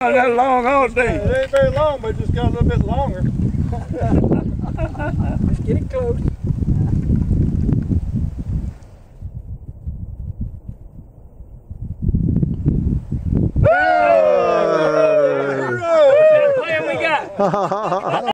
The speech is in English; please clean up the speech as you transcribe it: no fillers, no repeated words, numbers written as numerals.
Not that long all day. It ain't very long, but it just got a little bit longer. Just get it close. What plan we got?